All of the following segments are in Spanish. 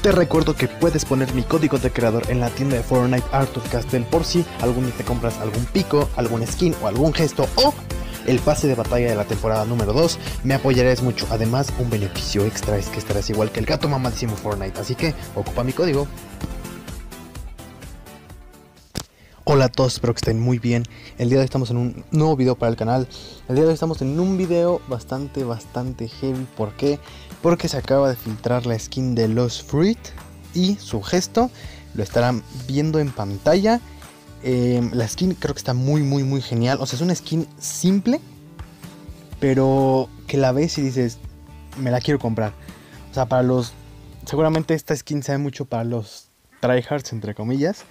Te recuerdo que puedes poner mi código de creador en la tienda de Fortnite Arthur Castel por si algún día te compras algún pico, algún skin o algún gesto o el pase de batalla de la temporada número 2. Me apoyarás mucho. Además, un beneficio extra es que estarás igual que el gato mamadísimo Fortnite. Así que ocupa mi código. Hola a todos, espero que estén muy bien. El día de hoy estamos en un nuevo video para el canal. El día de hoy estamos en un video bastante heavy. ¿Por qué? Porque se acaba de filtrar la skin de Lost Fruit y su gesto lo estarán viendo en pantalla. La skin creo que está muy genial. O sea, es una skin simple, pero que la ves y dices, me la quiero comprar. O sea, seguramente esta skin sabe mucho para los tryhards, entre comillas.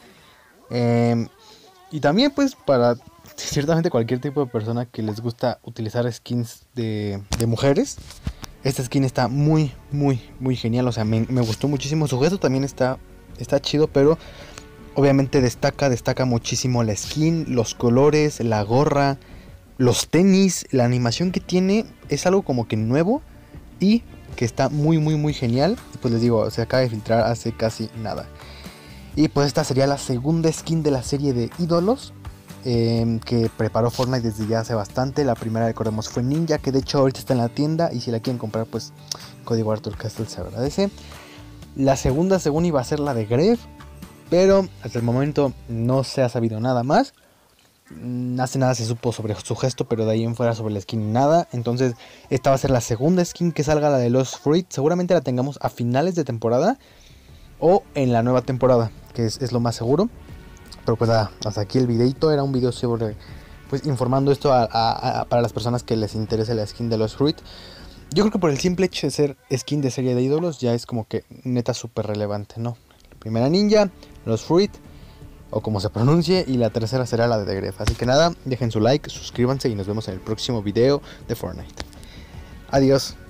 Y también pues para ciertamente cualquier tipo de persona que les gusta utilizar skins de mujeres. Esta skin está muy genial. O sea, me gustó muchísimo. Su gesto también está chido, pero obviamente destaca muchísimo la skin, los colores, la gorra, los tenis. La animación que tiene es algo como que nuevo y que está muy genial. Y pues les digo, se acaba de filtrar hace casi nada. Y pues esta sería la segunda skin de la serie de ídolos que preparó Fortnite desde ya hace bastante. La primera, recordemos, fue Ninja, que de hecho ahorita está en la tienda. Y si la quieren comprar, pues código Arthur Castle se agradece. La segunda, según iba a ser la de Greve, pero hasta el momento no se ha sabido nada más. Hace nada se supo sobre su gesto, pero de ahí en fuera sobre la skin nada. Entonces esta va a ser la segunda skin que salga, la de Lost Fruit. Seguramente la tengamos a finales de temporada o en la nueva temporada, que es lo más seguro. Pero pues nada, hasta aquí el videito. Era un video sobre, pues informando esto para las personas que les interese la skin de Lost Fruit. Yo creo que por el simple hecho de ser skin de serie de ídolos ya es como que neta súper relevante, ¿no? La primera Ninja, Lost Fruit, o como se pronuncie, y la tercera será la de Greve. Así que nada, dejen su like, suscríbanse y nos vemos en el próximo video de Fortnite. Adiós.